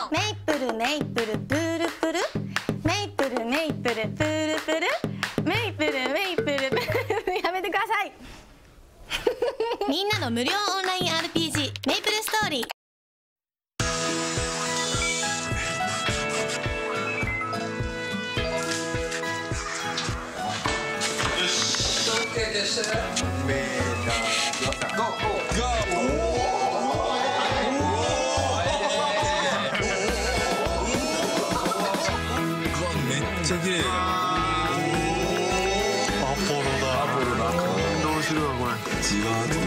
メイプルメイプルプルプル、メイプルメイプルプルプル、メイプルメイプルプルやめてくださいみんなの無料オンライン RPG メイプルストーリー。 めっちゃ綺麗。アポロだ。感動するわこれ。じわーっと。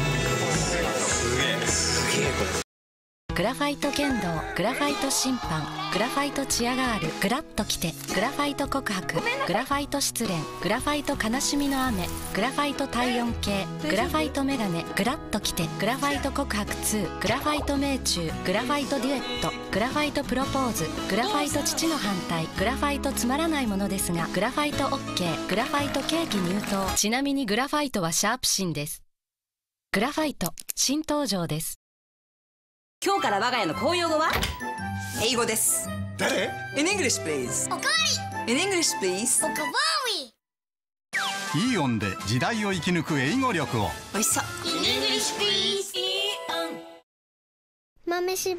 すげえこれ。 グラファイト剣道、グラファイト審判、グラファイトチアガール、グラッときて、グラファイト告白、グラファイト失恋、グラファイト悲しみの雨、グラファイト体温計、グラファイトメガネ、グラッときて、グラファイト告白2、グラファイト命中、グラファイトデュエット、グラファイトプロポーズ、グラファイト父の反対、グラファイトつまらないものですが、グラファイト OK、グラファイトケーキ入刀。ちなみにグラファイトはシャープシンです。グラファイト新登場です。 今日から我が家の公用語は英語です。 誰？ In English please。 おかわり。 In English please。 おかわり。イオンで時代を生き抜く英語力を。 おいしそう。 In English please。 イオン。豆柴。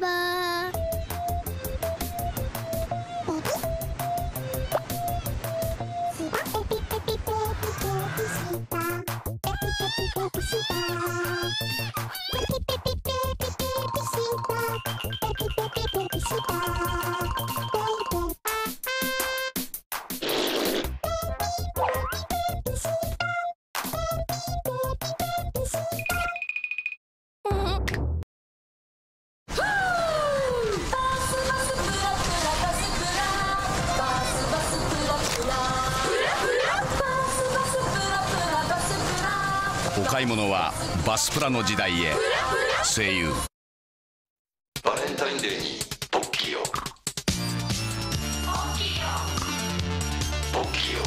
お買い物はバスプラの時代へ。声優。 バレンタインデーにポッキーを。ポッキーを。ポッキーを。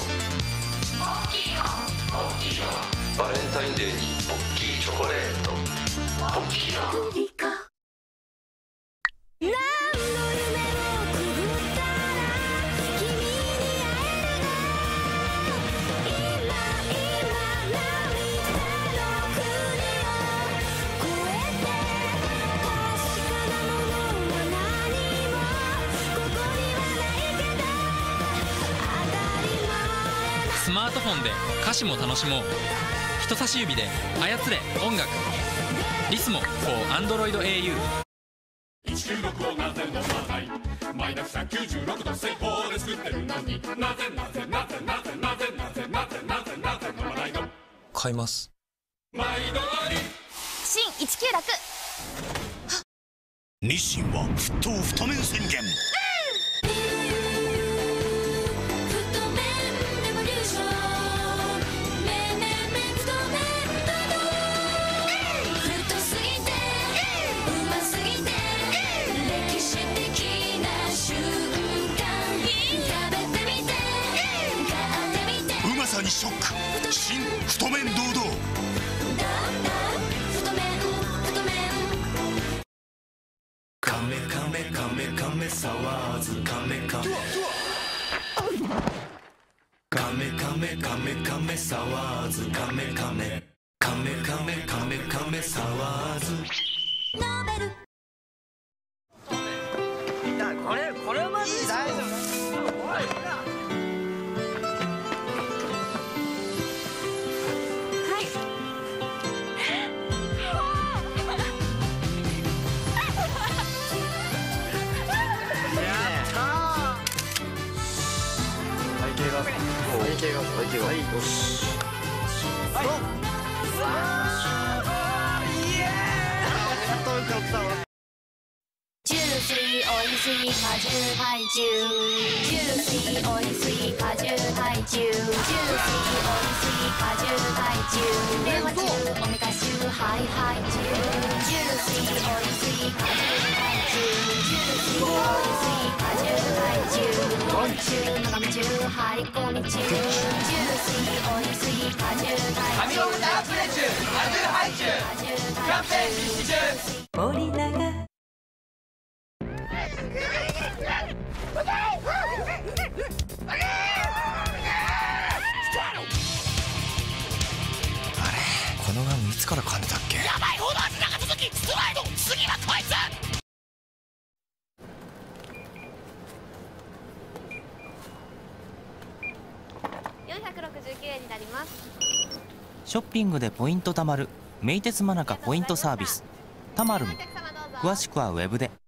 バレンタインデーにポッキーチョコレート。ポッキーを。 スマートフォンで歌詞も楽しもう。人差し指で操れ音楽。リスモ for Android au。 196をなぜ飲まない。マイナス196度製法で作ってるのに、なぜ飲まないの。 買います。 毎度あり。 新196。 日清は沸騰太麺宣言。うまさにショック。新太麺堂々。 カメカメカメカメサワーズ。カメカメカメカメカメカメサワーズ。カメカメカメカメカメカメサワーズ。ノベル。 これはまずい。大丈夫。 ジューシーおいしい果汁ハイチュウ。ジューシーおいしい果汁ハイチュウ。ジューシーおいしい果汁ハイチュウ。電話中おめかしゅうハイハイチュウ。ジューシーおいしい果汁ハイチュウ。ジューシーおいしい果汁ハイチュウ。昆虫眺め中張り込み中。ジューシーおいしい果汁ハイチュウ。神オブダープレチュウ果汁ハイチュウ。キャンペーン実施中。森永。 つから噛んでたっけ。やばいほど味長続きストライド、次はこいつ。 469円になります。 ショッピングでポイント貯まる名鉄マナカポイントサービスたまるん。詳しくはウェブで。